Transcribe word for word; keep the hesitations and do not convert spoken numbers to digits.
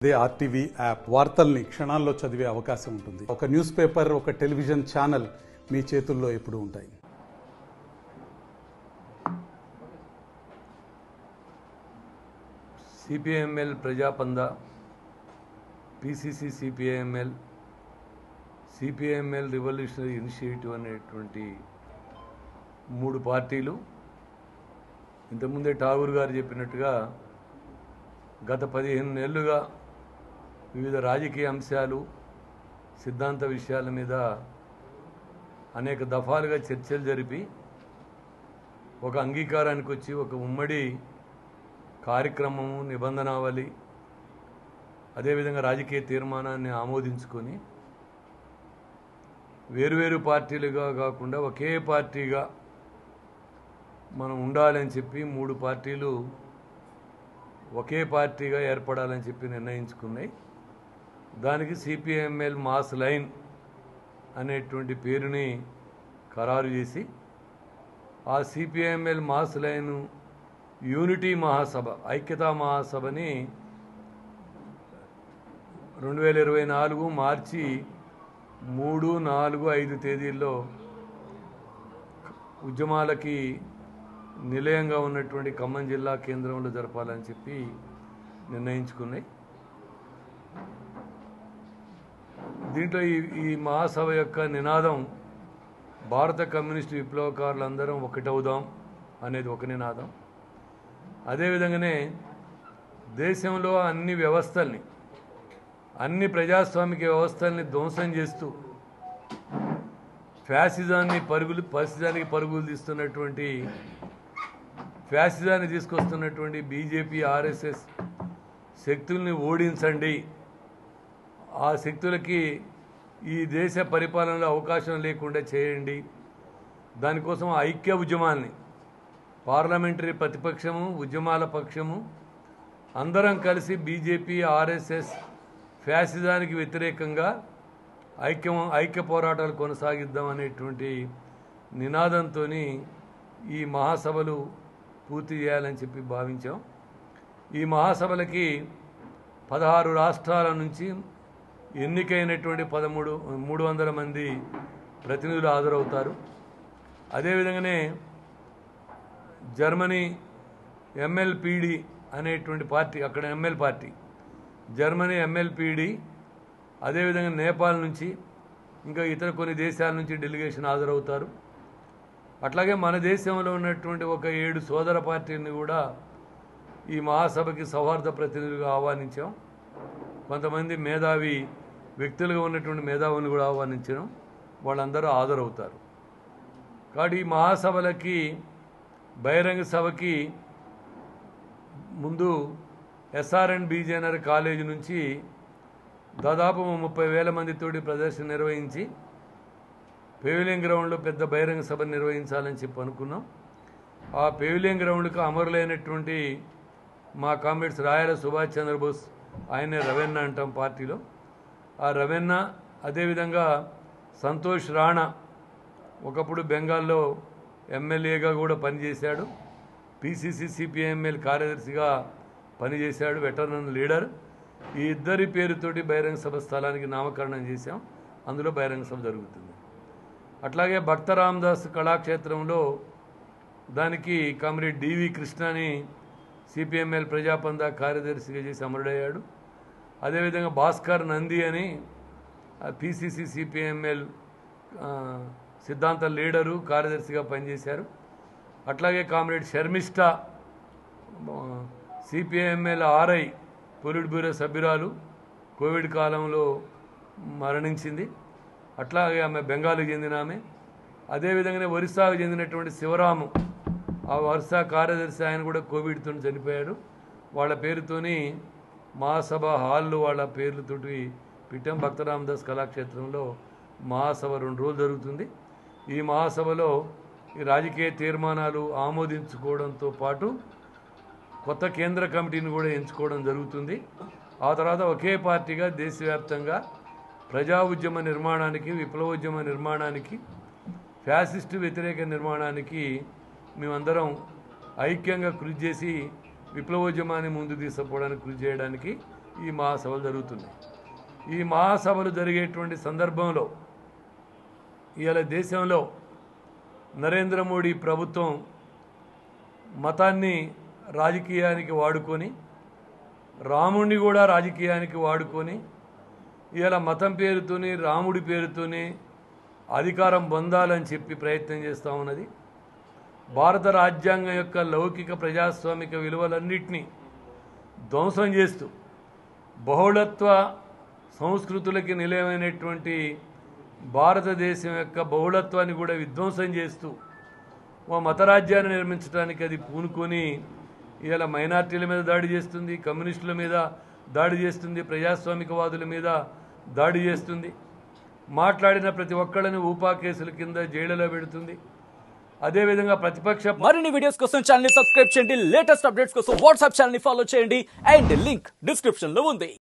They RTV app వార్తల్ని క్షణాల్లో చదివే అవకాశం ఉంటుంది. ఒక న్యూస్ పేపర్, ఒక టెలివిజన్ ఛానల్ మీ చేతుల్లో ఎప్పుడూ ఉంటాయి. CPIML Prajapantha, PCC CPIML, CPIML revolutionary initiative అనేటువంటి మూడు పార్టీలు ఇంతకుముందే ఠాగూర్ గారు చెప్పినట్టుగా గత పదిహేను నెలలుగా వివిధ రాజకీయ అంశాలు, సిద్ధాంత విషయాల మీద అనేక దఫాలుగా చర్చలు జరిపి ఒక అంగీకారానికి వచ్చి ఒక ఉమ్మడి కార్యక్రమము, నిబంధనావళి, అదేవిధంగా రాజకీయ తీర్మానాన్ని ఆమోదించుకొని వేరువేరు పార్టీలుగా కాకుండా ఒకే పార్టీగా మనం ఉండాలని చెప్పి మూడు పార్టీలు ఒకే పార్టీగా ఏర్పడాలని చెప్పి నిర్ణయించుకున్నాయి. దానికి సిపిఐఎంఎల్ మాస్ లైన్ అనేటువంటి పేరుని ఖరారు చేసి ఆ సిపిఐఎంఎల్ మాస్ లైన్ యూనిటీ మహాసభ, ఐక్యతా మహాసభని రెండు వేల ఇరవై నాలుగు మార్చి మూడు నాలుగు ఐదు తేదీల్లో ఉద్యమాలకి నిలయంగా ఉన్నటువంటి ఖమ్మం జిల్లా కేంద్రంలో జరపాలని చెప్పి నిర్ణయించుకున్నాయి. దీంట్లో ఈ ఈ మహాసభ యొక్క నినాదం భారత కమ్యూనిస్టు విప్లవకారులందరం ఒకటవుదాం అనేది ఒక నినాదం. అదేవిధంగానే దేశంలో అన్ని వ్యవస్థల్ని, అన్ని ప్రజాస్వామిక వ్యవస్థల్ని ధ్వంసం చేస్తూ ఫ్యాసిజాన్ని పరుగులు ఫ్యాసిజానికి పరుగులు తీస్తున్నటువంటి ఫ్యాసిజాన్ని తీసుకొస్తున్నటువంటి బీజేపీ, ఆర్ఎస్ఎస్ శక్తుల్ని ఓడించండి, ఆ శక్తులకి ఈ దేశ పరిపాలనలో అవకాశం లేకుండా చేయండి, దానికోసం ఐక్య ఉద్యమాల్ని, పార్లమెంటరీ ప్రతిపక్షము, ఉద్యమాల పక్షము అందరం కలిసి బీజేపీ, ఆర్ఎస్ఎస్ ఫ్యాసిజానికి వ్యతిరేకంగా ఐక్యం ఐక్య పోరాటాలు కొనసాగిద్దాం అనేటువంటి నినాదంతో ఈ మహాసభలు పూర్తి చేయాలని చెప్పి భావించాం. ఈ మహాసభలకి పదహారు రాష్ట్రాల నుంచి ఎన్నికైనటువంటి పదమూడు మూడు వందల మంది ప్రతినిధులు హాజరవుతారు. అదేవిధంగానే జర్మనీ ఎంఎల్పిడి అనేటువంటి పార్టీ, అక్కడ ఎంఎల్ పార్టీ, జర్మనీ ఎంఎల్పిడి, అదేవిధంగా నేపాల్ నుంచి ఇంకా ఇతర కొన్ని దేశాల నుంచి డెలిగేషన్ హాజరవుతారు. అట్లాగే మన దేశంలో ఉన్నటువంటి ఒక ఏడు సోదర పార్టీని కూడా ఈ మహాసభకి సౌహార్ద ప్రతినిధులుగా ఆహ్వానించాం. కొంతమంది మేధావి వ్యక్తులుగా ఉన్నటువంటి మేధావులను కూడా ఆహ్వానించాం. వాళ్ళందరూ హాజరవుతారు. కాబట్టి ఈ మహాసభలకి, బహిరంగ సభకి ముందు ఎస్ఆర్ఎన్ బీజేఎన్ఆర్ కాలేజీ నుంచి దాదాపు ముప్పై వేల మందితోటి ప్రదర్శన నిర్వహించి పెవిలియన్ గ్రౌండ్లో పెద్ద బహిరంగ సభ నిర్వహించాలని చెప్పి అనుకున్నాం. ఆ పెవిలియన్ గ్రౌండ్కి అమరులైనటువంటి మా కామ్రేడ్స్ రాయల సుభాష్ చంద్రబోస్, ఆయనే రవెన్న అంటాం పార్టీలో, ఆ రవెన్న, అదేవిధంగా సంతోష్ రాణా ఒకప్పుడు బెంగాల్లో ఎమ్మెల్యేగా కూడా పనిచేశాడు, పిసిసి సిపిఐఎంఎల్ కార్యదర్శిగా పనిచేశాడు, వెటరన్ లీడర్. ఈ ఇద్దరి పేరుతోటి బహిరంగ సభ స్థలానికి నామకరణం చేశాం. అందులో బహిరంగ సభ జరుగుతుంది. అట్లాగే భక్త రామదాస్ కళాక్షేత్రంలో దానికి కామ్రేడ్ డివి కృష్ణని సిపిఎంఎల్ ప్రజాపంద కార్యదర్శిగా చేసి అమరుడయ్యాడు. అదేవిధంగా భాస్కర్ నంది అని పిసిసి సిపిఎంఎల్ సిద్ధాంత లీడరు, కార్యదర్శిగా పనిచేశారు. అట్లాగే comrade Sharmishta CPIML RI polit bureau సభ్యురాలు, కోవిడ్ కాలంలో మరణించింది. అట్లాగే ఆమె బెంగాల్కి చెందిన ఆమె. అదేవిధంగానే ఒరిస్సాకు చెందినటువంటి శివరాము, ఆ ఒరిస్సా కార్యదర్శి, ఆయన కూడా కోవిడ్తో చనిపోయాడు. వాళ్ళ పేరుతోని మహాసభ హాల్లో వాళ్ళ పేర్లతోటి పెట్టాం. భక్త రామదాస్ కళాక్షేత్రంలో మహాసభ రెండు రోజులు జరుగుతుంది. ఈ మహాసభలో ఈ రాజకీయ తీర్మానాలు ఆమోదించుకోవడంతో పాటు కొత్త కేంద్ర కమిటీని కూడా ఎంచుకోవడం జరుగుతుంది. ఆ తర్వాత ఒకే పార్టీగా దేశవ్యాప్తంగా ప్రజా ఉద్యమ నిర్మాణానికి, విప్లవోద్యమ నిర్మాణానికి, ఫ్యాసిస్టు వ్యతిరేక నిర్మాణానికి మేమందరం ఐక్యంగా కృషి చేసి విప్లవోద్యమాన్ని ముందుకు తీసుకుపోవడానికి కృషి చేయడానికి ఈ మహాసభలు జరుగుతున్నాయి. ఈ మహాసభలు జరిగేటువంటి సందర్భంలో ఇవాళ దేశంలో నరేంద్ర మోడీ ప్రభుత్వం మతాన్ని రాజకీయానికి వాడుకొని, రాముడిని కూడా రాజకీయానికి వాడుకొని ఇవాళ మతం పేరుతోని, రాముడి పేరుతోని అధికారం పొందాలని చెప్పి ప్రయత్నం చేస్తూ ఉన్నది. భారత రాజ్యాంగం యొక్క లౌకిక ప్రజాస్వామిక విలువలన్నింటినీ ధ్వంసం చేస్తూ, బహుళత్వ సంస్కృతులకి నిలయమైనటువంటి భారతదేశం యొక్క బహుళత్వాన్ని కూడా విధ్వంసం చేస్తూ ఓ మతరాజ్యాన్ని నిర్మించడానికి అది పూనుకొని ఇవాళ మైనార్టీల మీద దాడి చేస్తుంది, కమ్యూనిస్టుల మీద దాడి చేస్తుంది, ప్రజాస్వామికవాదుల మీద దాడి చేస్తుంది, మాట్లాడిన ప్రతి ఒక్కళ్ళని ఊపా కేసుల కింద జైలులో పెడుతుంది. అదేవిధంగా ప్రతిపక్ష మరిన్ని వీడియోస్ కోసం ఛానల్ ని సబ్స్క్రైబ్ చేయండి, లేటెస్ట్ అప్డేట్స్ కోసం వాట్సాప్ ఛానల్ ని ఫాలో చేయండి అండ్ లింక్ డిస్క్రిప్షన్ లో ఉంది.